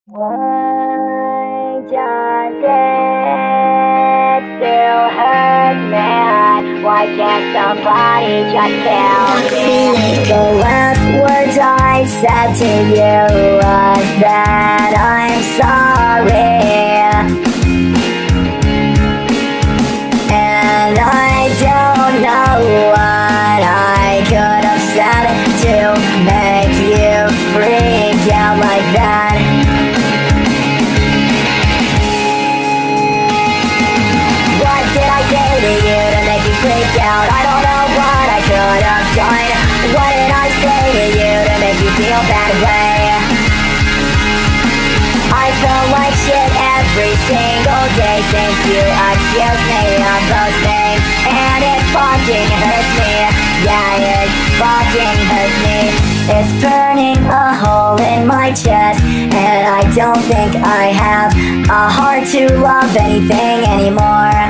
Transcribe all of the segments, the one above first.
Why does it still hurt me? Why can't somebody just tell me? The last words I said to you was that I'm sorry, and I don't know what I could have said to make you freak out like that. To you to make you freak out. I don't know what I could have done. What did I say to you to make you feel that way? I felt like shit every single day since you accused me of those things, and it fucking hurts me. Yeah, it fucking hurts me. It's burning a hole in my chest, and I don't think I have a heart to love anything anymore.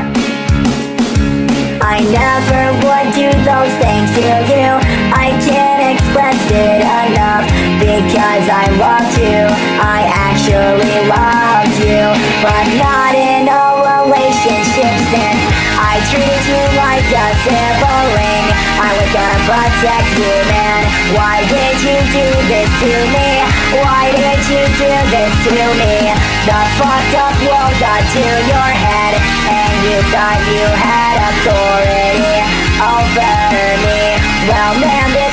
I never would do those things to you. I can't express it enough because I loved you. I actually loved you, but not in a relationship since I treated you like a sibling. I was gonna protect you, man. Why did you do this to me? Why did you do this to me? The fucked up world got to your head, and you thought you had authority over me. Well, man, this